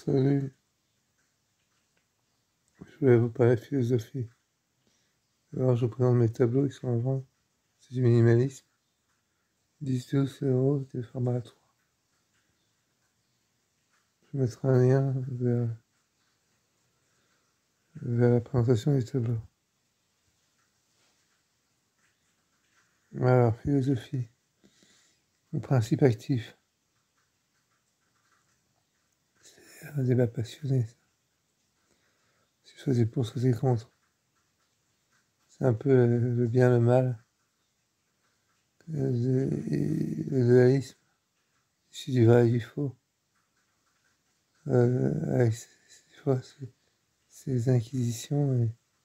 Salut, je voulais vous parler de philosophie. Alors, je vous présente mes tableaux, ils sont en vente. C'est du minimalisme. 10-12 euros, c'est le format A3. Je mettrai un lien vers la présentation du tableau. Alors, philosophie. Le principe actif. C'est un débat passionné, ça. Si soit pour, soit contre. C'est un peu le bien, le mal. Le dualisme. C'est du vrai et du faux. Avec ces inquisitions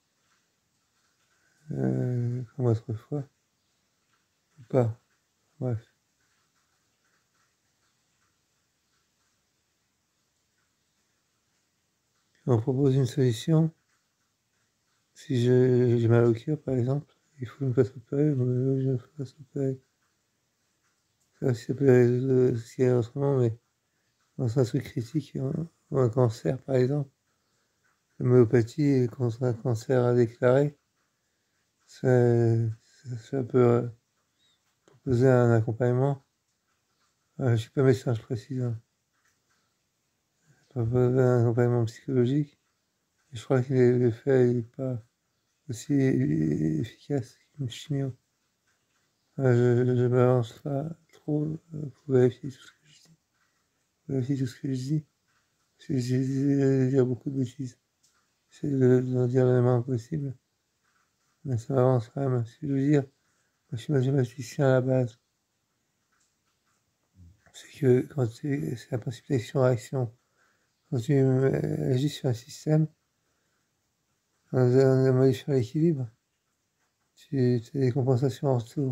comme autrefois, ou pas. Bref. On propose une solution. Si j'ai mal au cœur, par exemple, il faut que je me fasse opérer, je me fasse opérer. Ça aussi, ça peut aller aussi autrement, mais dans un truc critique, ou un cancer, par exemple, l'homéopathie contre un cancer à déclarer, ça peut proposer un accompagnement. Je ne suis pas médecin, je précise. Hein. Ça peut proposer un accompagnement psychologique. Et je crois que l'effet n'est pas aussi efficace qu'une chimio. Je balance pas trop pour vérifier tout ce que je dis. Vérifier tout ce que je dis. Parce que j'ai dire beaucoup de bêtises. J'essaie de dire le moins possible. Mais ça avance quand même. Ce que je veux dire, moi je suis mathématicien à la base. C'est que quand c'est un principe d'action-réaction. Quand tu agis sur un système, en modifiant l'équilibre, tu as des compensations en retour.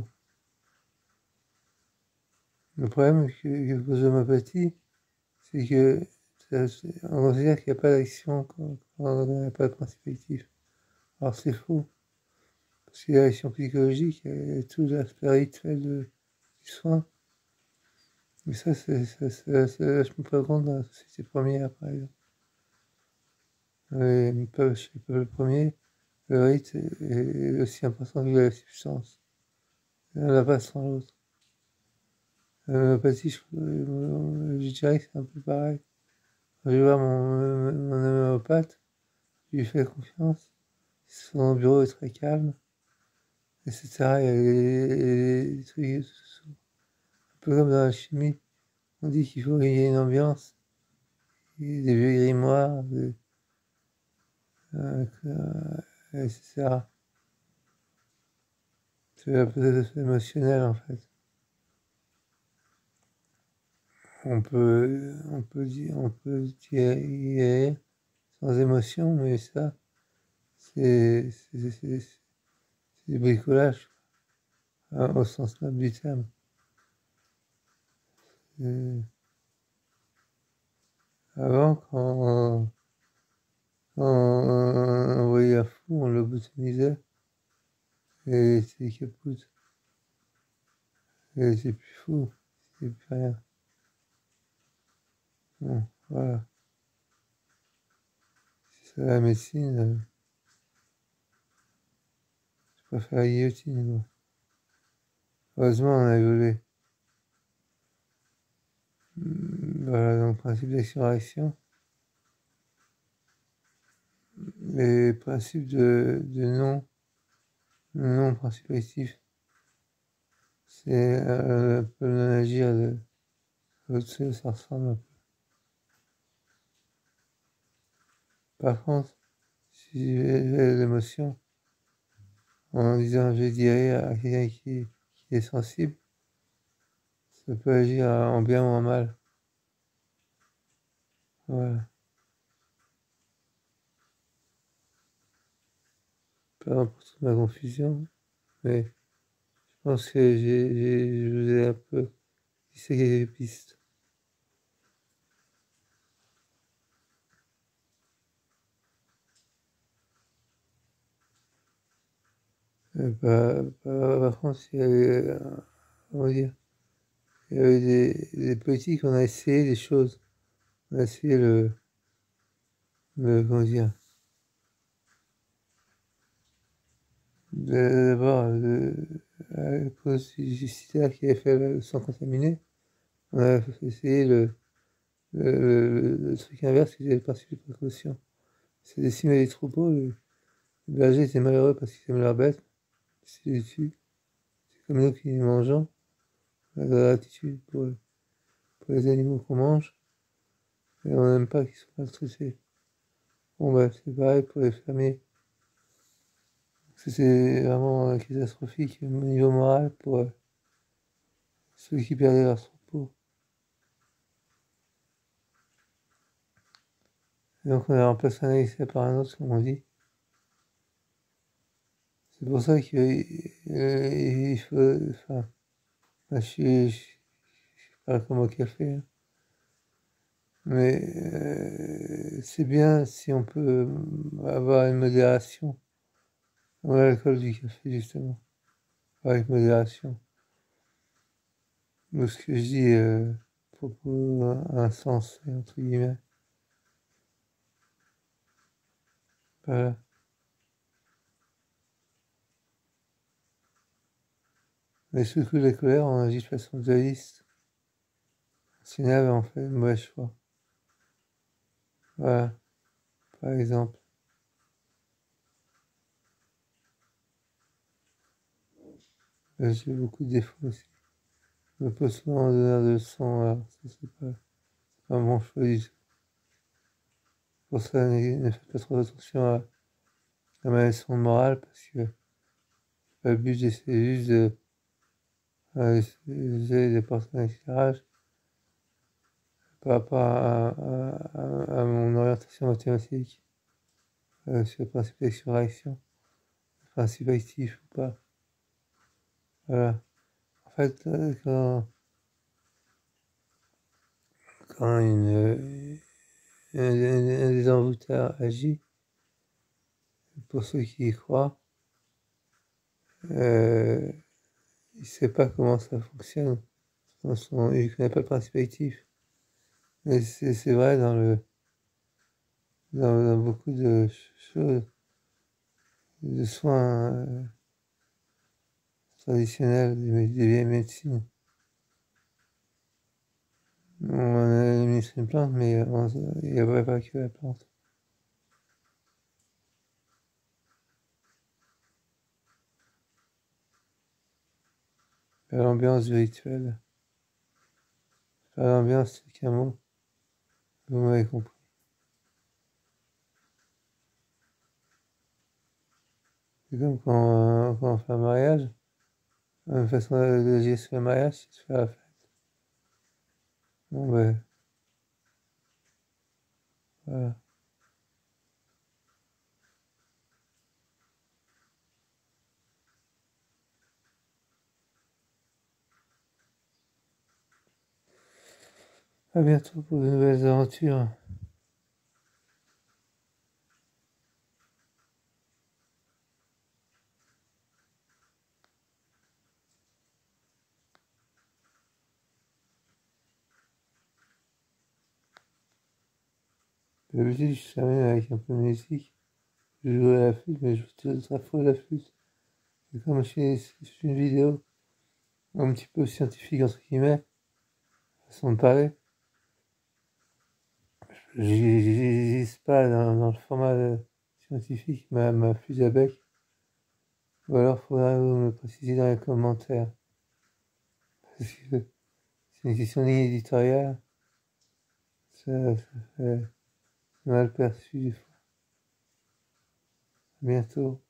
Le problème que pose l'homéopathie, c'est que on considère qu'il n'y a pas d'action quand on n'a pas de principe actif. Alors c'est faux, parce qu'il y a l'action psychologique, il y a tout l'aspect rituel du soin. Mais ça, c'est vachement pas grand dans la société première, par exemple. Chez le peuple premier, le rite est aussi important que la substance. L'un n'a pas sans l'autre. L'homéopathie, je dirais que c'est un peu pareil. Quand je vois mon homéopathe, je lui fais confiance. Son bureau est très calme, etc. Il y a des trucs, un peu comme dans la chimie. On dit qu'il faut qu'il y ait une ambiance, il y ait des vieux grimoires, etc. C'est un peu émotionnel en fait. On peut dire y aller sans émotion, mais ça, c'est du bricolage, hein, au sens noble du terme. Avant, quand on voyait un fou, on le lobotomisait et c'est capoute. Et c'est plus fou, c'est plus rien. Bon, voilà. C'est la médecine, je préfère la guillotine, moi. Heureusement, on a évolué. Voilà, donc principe d'action-réaction. Les principes de non principe actif. C'est un peu le non-agir de l'autre, ça ressemble un peu. Par contre, si j'ai l'émotion, en disant je dirais à quelqu'un qui est sensible, ça peut agir en bien ou en mal. Voilà. Pardon pour toute ma confusion, mais je pense que je vous ai un peu disséqué quelques pistes. Par contre, il y avait, comment dire, il y avait des politiques, on a essayé des choses. On a essayé comment dire, d'abord, à cause du sida qui avait fait le sang contaminé, on a essayé le truc inverse, qui était le principe de précaution. C'est décimer les troupeaux, les bergers étaient malheureux parce qu'ils aiment leurs bêtes, c'est dessus. C'est comme nous qui les mangeons, on a de la gratitude pour les animaux qu'on mange, et on n'aime pas qu'ils soient maltraités. Bon, bah, c'est pareil pour les fermiers. C'est vraiment catastrophique au niveau moral pour ceux qui perdaient leur troupeau. Et donc on a remplacé un excès par un autre, comme on dit. C'est pour ça qu'il faut... Enfin, je parle comme au café, hein. Mais c'est bien si on peut avoir une modération. Comme l'alcool du café, justement. Avec modération. Donc ce que je dis propos un sens, entre guillemets. Voilà. Mais sous le coup de la colère, on agit de façon dualiste. Synapse en fait mauvais choix. Voilà, par exemple. J'ai beaucoup de défauts aussi. Je me pose souvent en donneur de leçons, alors ça c'est pas un bon choix du tout. Pour ça, ne faites pas trop attention à ma leçon de morale, parce que le but, c'est juste d'utiliser des portions d'éclairage par rapport à mon orientation mathématique, sur le principe d'action-réaction, le principe actif ou pas. Voilà. En fait, quand un des envoûteurs agit, pour ceux qui y croient, il ne sait pas comment ça fonctionne. Il ne connaît pas le principe actif. Mais c'est vrai dans beaucoup de choses, de soins traditionnels, des vieilles médecines. On administre une plante, mais il n'y a pas que la plante. L'ambiance du rituel. L'ambiance, c'est qu'un mot. Vous m'avez compris. C'est comme quand on fait un mariage. La même façon d'agir sur le mariage, c'est de faire la fête. Bon, ben, voilà. À bientôt pour de nouvelles aventures. D'habitude, je termine avec un peu de musique. Je joue à la flûte, mais je joue très faux à la flûte. Et comme c'est une vidéo un petit peu scientifique, entre guillemets, façon de parler, j'existe pas dans le format scientifique, ma flûte à bec. Ou alors, il faudra vous me préciser dans les commentaires. Parce que c'est une question de ligne éditoriale. Ça fait mal perçu des fois. À bientôt.